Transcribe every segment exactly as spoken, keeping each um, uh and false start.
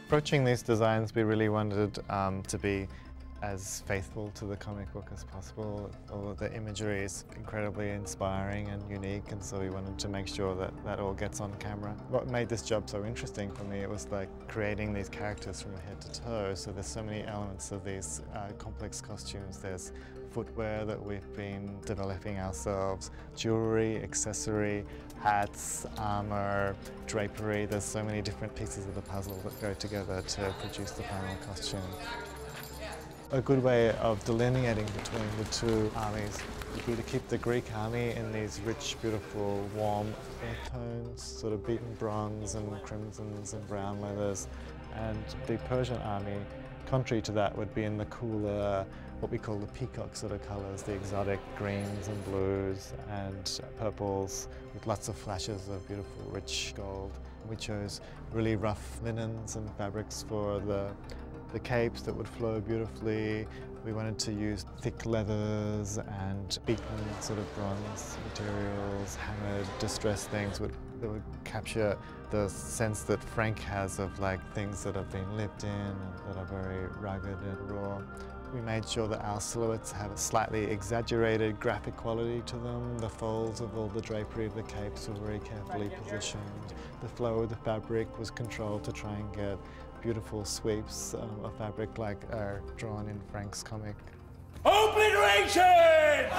Approaching these designs, we really wanted um, to be as faithful to the comic book as possible. All of the imagery is incredibly inspiring and unique, and so we wanted to make sure that that all gets on camera. What made this job so interesting for me, it was like creating these characters from head to toe. So there's so many elements of these uh, complex costumes. There's footwear that we've been developing ourselves, jewelry, accessory, hats, armor, drapery. There's so many different pieces of the puzzle that go together to produce the final costume. A good way of delineating between the two armies would be to keep the Greek army in these rich, beautiful, warm earth tones, sort of beaten bronze and crimsons and brown leathers. And the Persian army, contrary to that, would be in the cooler, what we call the peacock sort of colours, the exotic greens and blues and purples with lots of flashes of beautiful, rich gold. We chose really rough linens and fabrics for the the capes that would flow beautifully. We wanted to use thick leathers and beaten sort of bronze materials, hammered, distressed things would, that would capture the sense that Frank has of like things that have been lived in and that are very rugged and raw. We made sure that our silhouettes have a slightly exaggerated graphic quality to them. The folds of all the drapery of the capes were very carefully positioned. The flow of the fabric was controlled to try and get beautiful sweeps um, of fabric like are drawn in Frank's comic. Obliteration!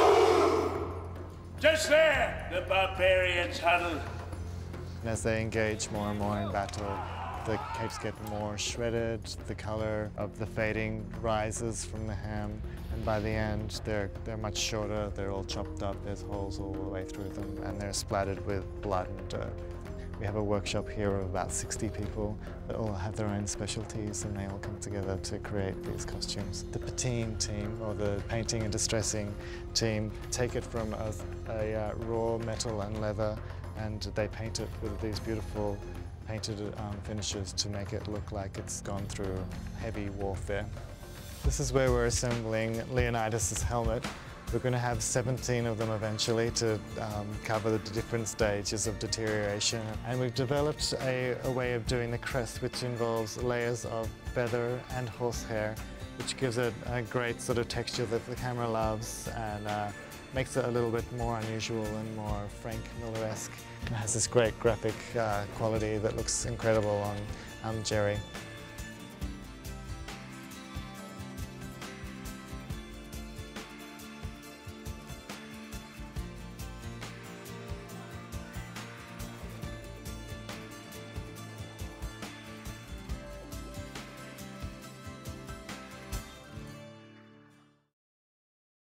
Just there, the barbarians huddle. And as they engage more and more in battle, the capes get more shredded, the color of the fading rises from the hem, and by the end they're, they're much shorter, they're all chopped up, there's holes all the way through them, and they're splattered with blood and dirt. We have a workshop here of about sixty people that all have their own specialties, and they all come together to create these costumes. The patina team, or the painting and distressing team, take it from a, a uh, raw metal and leather, and they paint it with these beautiful painted um, finishes to make it look like it's gone through heavy warfare. This is where we're assembling Leonidas' helmet. We're going to have seventeen of them eventually to um, cover the different stages of deterioration. And we've developed a, a way of doing the crest which involves layers of feather and horsehair, which gives it a great sort of texture that the camera loves and uh, makes it a little bit more unusual and more Frank Miller-esque. It has this great graphic uh, quality that looks incredible on um, Jerry.